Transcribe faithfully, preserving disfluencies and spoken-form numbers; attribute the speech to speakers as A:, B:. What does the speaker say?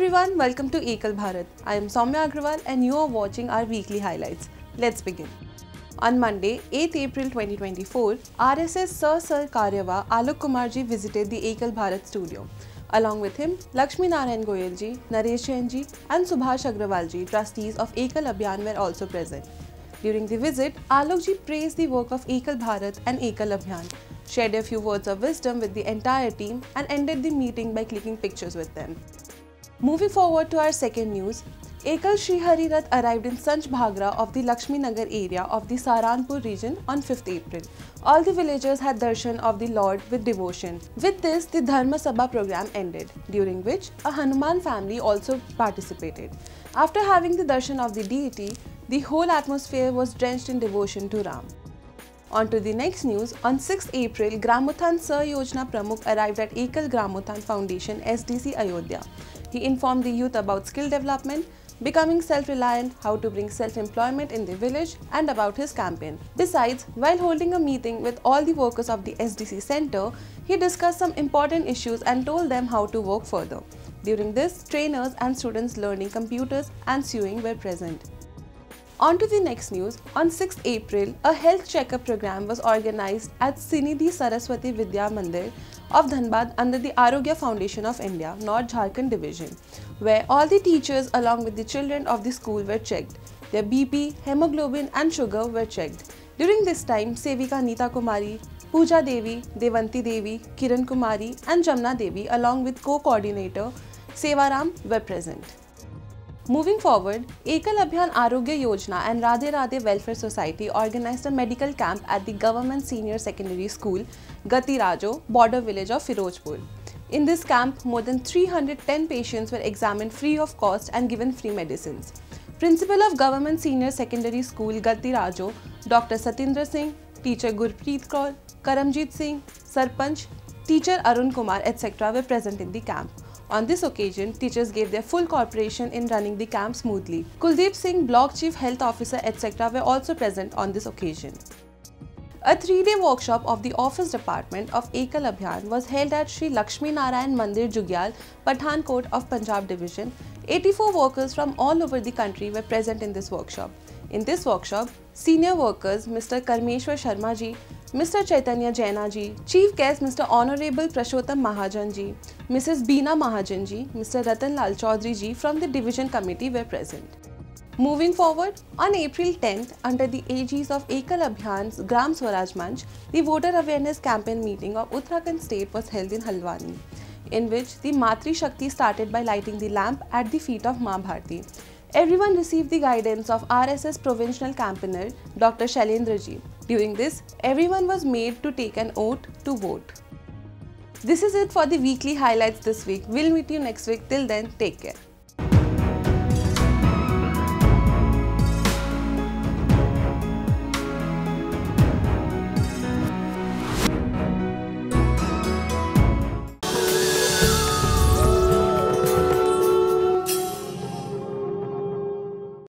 A: everyone, welcome to Ekal Bharat. I am Soumya Agrawal and you are watching our weekly highlights. Let's begin. On Monday, eighth April twenty twenty-four, R S S Sir Sir Karyawar Alok Kumar ji visited the Ekal Bharat studio. Along with him, Lakshmi Narayan Goyal ji, Naresh Jain ji and Subhash Agrawal ji, trustees of Ekal Abhiyan, were also present. During the visit, Alok ji praised the work of Ekal Bharat and Ekal Abhiyan, shared a few words of wisdom with the entire team and ended the meeting by clicking pictures with them. Moving forward to our second news, Ekal Shri Hari Rath arrived in Sanch Bhagra of the Lakshmi Nagar area of the Saharanpur region on fifth April. All the villagers had darshan of the Lord with devotion. With this, the Dharma Sabha program ended, during which a Hanuman family also participated. After having the darshan of the deity, the whole atmosphere was drenched in devotion to Ram. On to the next news, on sixth April, Gramothan Sir Yojana Pramukh arrived at Ekal Gramothan Foundation S D C Ayodhya. He informed the youth about skill development, becoming self-reliant, how to bring self-employment in the village and about his campaign. Besides, while holding a meeting with all the workers of the S D C center, he discussed some important issues and told them how to work further. During this, trainers and students learning computers and sewing were present. On to the next news, on sixth April, a health checkup program was organized at Sinidhi Saraswati Vidya Mandir of Dhanbad under the Arogya Foundation of India, North Jharkhand Division, where all the teachers along with the children of the school were checked. Their B P, hemoglobin and sugar were checked. During this time, Sevika Neeta Kumari, Pooja Devi, Devanti Devi, Kiran Kumari and Jamna Devi along with co-coordinator Sevaram were present. Moving forward, Ekal Abhiyan Arogya Yojana and Radhe Radhe Welfare Society organized a medical camp at the Government Senior Secondary School, Gati Rajo, border village of Firozpur. In this camp, more than three hundred ten patients were examined free of cost and given free medicines. Principal of Government Senior Secondary School, Gati Rajo, Doctor Satindra Singh, Teacher Gurpreet Kaur, Karamjit Singh, Sarpanch, Teacher Arun Kumar, et cetera were present in the camp. On this occasion, teachers gave their full cooperation in running the camp smoothly. Kuldeep Singh, Block Chief Health Officer, et cetera were also present on this occasion. A three-day workshop of the Office Department of Ekal Abhiyan was held at Sri Lakshmi Narayan Mandir Jugyal, Pathankot of Punjab Division. eighty-four workers from all over the country were present in this workshop. In this workshop, senior workers Mister Karmeshwar Sharma ji, Mister Chaitanya Jaina ji, Chief Guest Mister Honorable Prashottam Mahajan ji, Missus Beena Mahajan ji, Mister Ratan Lal Chaudhary ji from the Division Committee were present. Moving forward, on April tenth, under the aegis of Ekal Abhiyan's Gram Swaraj Manch, the Voter Awareness Campaign meeting of Uttarakhand State was held in Halwani, in which the Matri Shakti started by lighting the lamp at the feet of Ma Bharti. Everyone received the guidance of R S S Provincial Campaigner Doctor Shailendra ji. During this, everyone was made to take an oath to vote. This is it for the weekly highlights this week. We'll meet you next week. Till then, take care.